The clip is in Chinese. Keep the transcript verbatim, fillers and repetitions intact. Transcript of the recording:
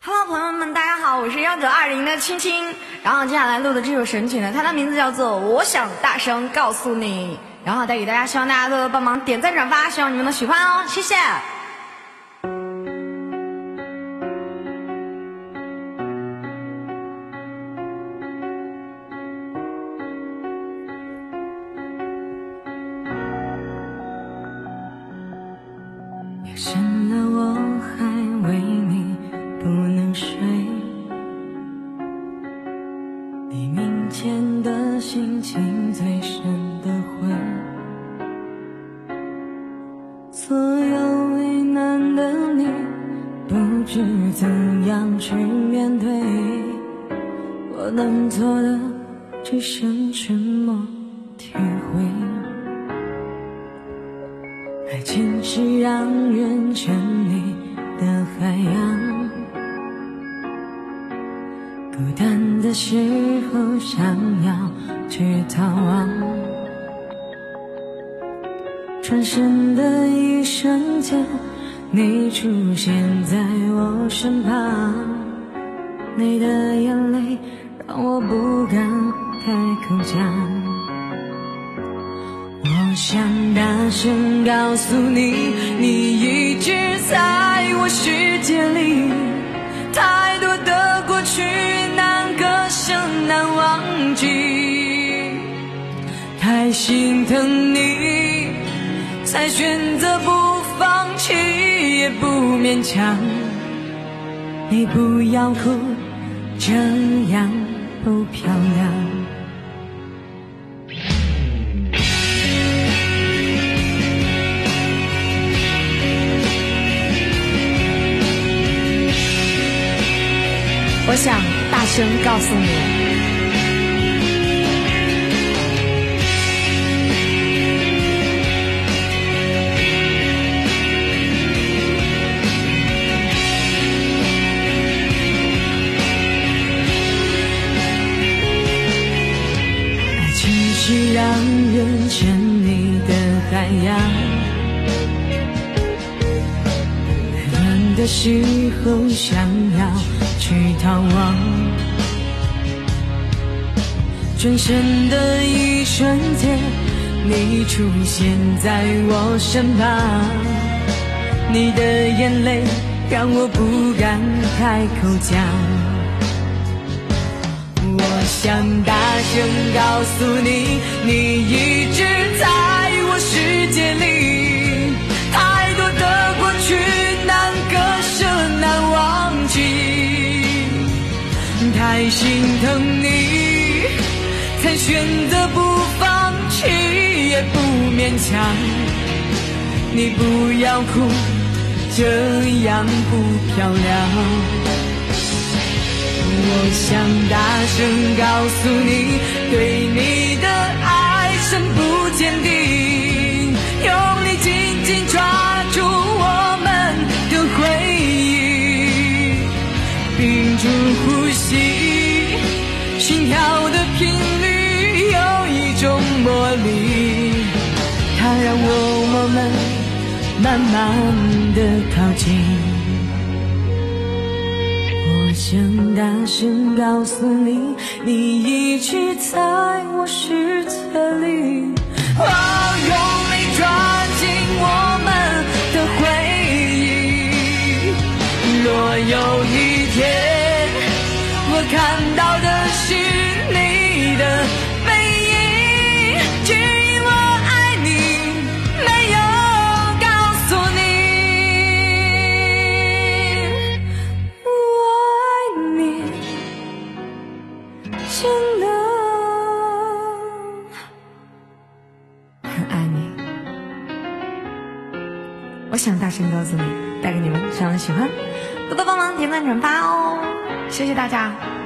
Hello， 朋友们，大家好，我是幺九二零的青青。然后接下来录的这首神曲呢，它的名字叫做《我想大声告诉你》，然后带给大家，希望大家都帮忙点赞转发，希望你们能喜欢哦，谢谢。 夜深了，我还为你不能睡，黎明前的心情最深的灰，所有为难的你不知怎样去面对，我能做的只剩沉默体会。爱情是让人沉溺的海洋，孤单的时候想要去逃亡，转身的一瞬间你出现在我身旁，你的眼泪让我不敢开口讲，我想大声告诉你，你一直在我世界里，太多的过去难割舍难忘记，太心疼你才选择不放弃也不勉强，你不要哭，这样不漂亮。 我想大声告诉你， 爱情是让人沉溺的海洋，乱的时候想要去逃亡，转身的一瞬间你出现在我身旁，你的眼泪让我不敢开口讲，我想大声告诉你，你一直在我世界里，太多的过去难割舍难忘记，太心疼你才选择不放弃也不勉强，你不要哭，这样不漂亮，我想大声告诉你，对你的爱深不坚定，用力紧紧抓住我们的回忆，屏住呼吸，心跳的频率有一种魔力，它让我们慢慢的靠近，我想大声告诉你，你一直在我世界里，哦，用力抓紧我们的回忆，若有一天我看到的是你的背影，只因我爱你没有告诉你，我爱你真的很爱你。我想大声告诉你，带给你们，希望喜欢，多多帮忙点赞转发哦，谢谢大家。